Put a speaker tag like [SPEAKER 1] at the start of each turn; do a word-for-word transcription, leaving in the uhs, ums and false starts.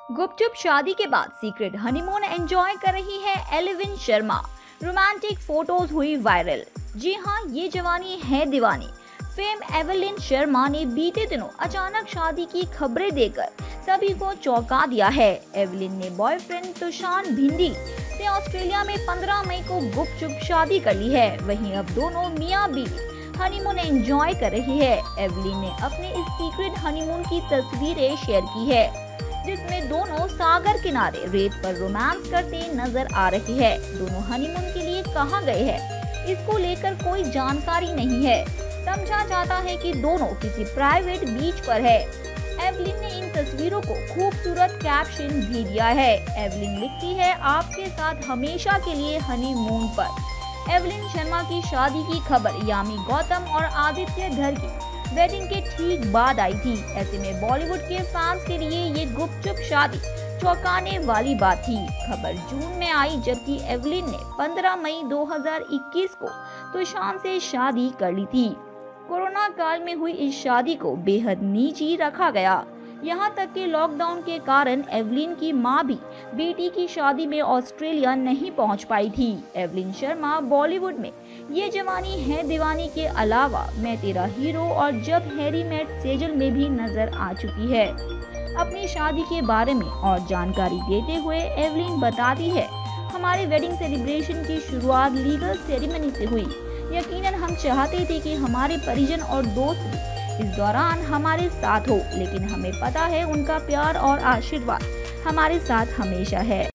[SPEAKER 1] गुपचुप शादी के बाद सीक्रेट हनीमून एंजॉय कर रही है एलिविन शर्मा। रोमांटिक फोटोज हुई वायरल। जी हाँ, ये जवानी है दीवानी। फेम एवलिन शर्मा ने बीते दिनों अचानक शादी की खबरें देकर सभी को चौंका दिया है। एवलिन ने बॉयफ्रेंड तुषार भिंडी से ऑस्ट्रेलिया में पंद्रह मई को गुपचुप शादी कर ली है। वहीं अब दोनों मियां बीवी हनीमून एंजॉय कर रही है। एवलिन ने अपने इस सीक्रेट हनीमून की तस्वीरें शेयर की है, जिसमें दोनों सागर किनारे रेत पर रोमांस करते नजर आ रही है। दोनों हनीमून के लिए कहां गए हैं, इसको लेकर कोई जानकारी नहीं है। समझा जाता है कि दोनों किसी प्राइवेट बीच पर है। एवलिन ने इन तस्वीरों को खूबसूरत कैप्शन भी दिया है। एवलिन लिखती है, आपके साथ हमेशा के लिए हनीमून पर। एवलिन शर्मा की शादी की खबर यामी गौतम और आदित्य धर की वेडिंग के ठीक बाद आई थी। ऐसे में बॉलीवुड के फैंस के लिए ये गुपचुप शादी चौंकाने वाली बात थी। खबर जून में आई, जबकि एवलिन ने पंद्रह मई दो हज़ार इक्कीस को तुषार से शादी कर ली थी। कोरोना काल में हुई इस शादी को बेहद निजी रखा गया। यहाँ तक कि लॉकडाउन के कारण एवलिन की मां भी बेटी की शादी में ऑस्ट्रेलिया नहीं पहुंच पाई थी। एवलिन शर्मा बॉलीवुड में ये जवानी है दीवानी के अलावा मैं तेरा हीरो और जब हैरी मेट सेजल में भी नजर आ चुकी है। अपनी शादी के बारे में और जानकारी देते हुए एवलिन बताती है, हमारे वेडिंग सेलिब्रेशन की शुरुआत लीगल सेरेमनी से हुई। यकीनन हम चाहते थे कि हमारे परिजन और दोस्त भी इस दौरान हमारे साथ हो, लेकिन हमें पता है उनका प्यार और आशीर्वाद हमारे साथ हमेशा है।